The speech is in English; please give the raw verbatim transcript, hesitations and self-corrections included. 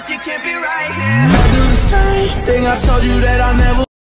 you can't be right here. I do the same thing I told you that I never